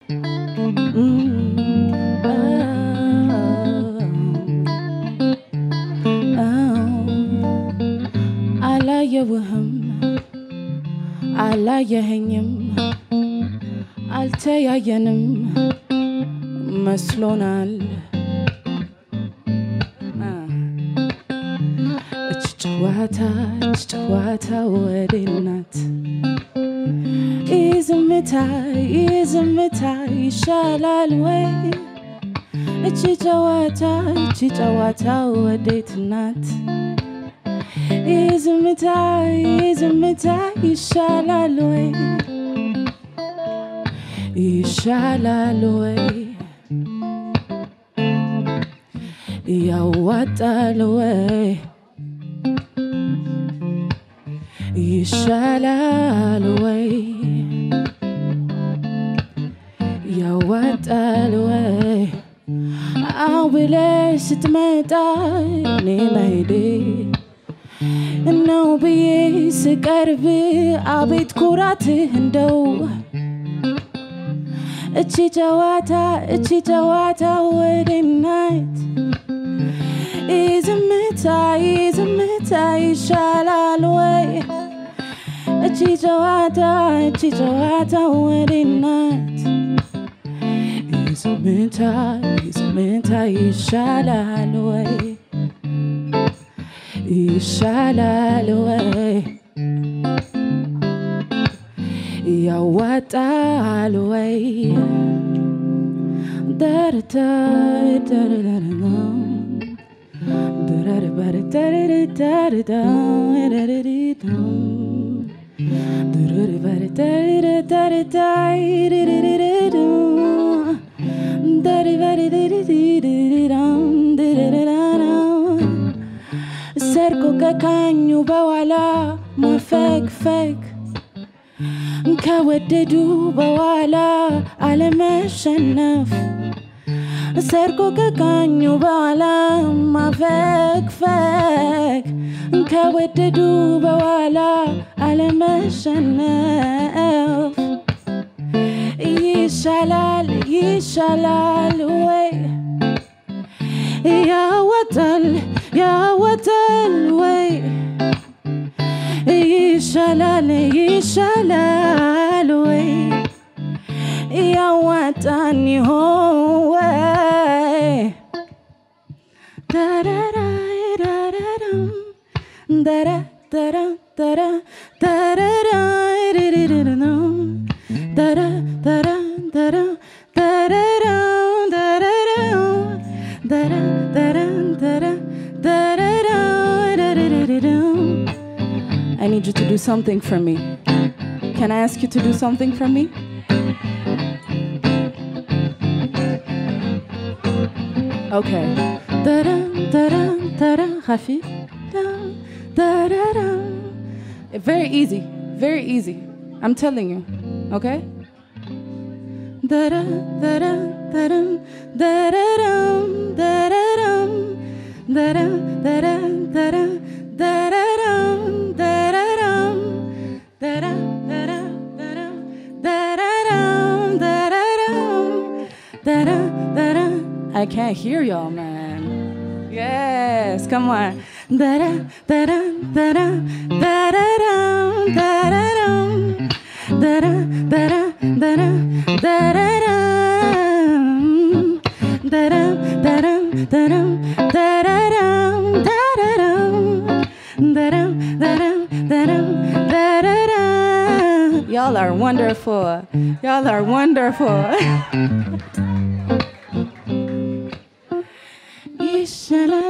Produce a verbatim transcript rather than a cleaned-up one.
አላየውህም አላየኸኝም አልተያየንም መስሎናል እች ጨዋታ እች ጨዋታ ወዴናት ይዝምታ ይዝምታ ይሻላል ወይ እች ጨዋታ እች ጨዋታ ወዴት ናት ይዝምታ ይዝምታ ይሻላል ወይ ይሻላል ወይ ያዋጣል ወይ ይሻላል ወይ ያዋጣል ወይ አውብለሽ ስትመጣ እኔ መሄዴ ነው ብዬ ስቀርብ አቤት ኩራትህ እንደው እቺ ጨዋታ እቺ ጨዋታ ወዴት ናት ይዝምታ ይዝምታ ይሻላል ወይ እቺ ጨዋታ እቺ ጨዋታ ወዴት ናት ይዝምታ ይዝምታ ይሻላል ወይ ይሻላል ወይ ያዋጣል ወይ ዳርታ ዳርዳራ ዳርባራ ዳርዳራ ዳርባራ ዳርዳራ ሰርቆ ከካኙ በኋላ መፈግፈግ ከወደዱ በኋላ አለመሸነፍ ሰርቆ ከካኙ በኋላ መፈግፈግ ከወደዱ በኋላ አለመሸነፍ ይሻላል ይሻላል ወይ ያዋጣል ያዋጣል ወይ ይሻላል ይሻላል ወይ ያዋጣን ይሆን ወይ ዳራራ ዳራራ ዳራ ዳራ ዳራ ዳራራ ዳራ ዳራ ዳራ ዳራራ ዳራራ I need you to do something for me. Can I ask you to do something for me? Okay. Da-da, da-da, da-da, Hafi. Da-da-da. Very easy. Very easy. I'm telling you. Okay? Da-da, da-da, da-da, da-da-da, da-da-da, da-da, da-da, da-da, da-da-da, da-da-da, da-da, da-da, da-da, da-da-da, da-da, da-da. I can't hear y'all, man. Yes, come on. Da-da, da-da, da-da, da-da-da, da-da-da, da-da, da-da, da-da, da-da-da, da-da, da-da, da-da, da-da-da, da-da-da, da-da, da-da, da-da, da-da-da. Y'all are wonderful. Y'all are wonderful. Ishala,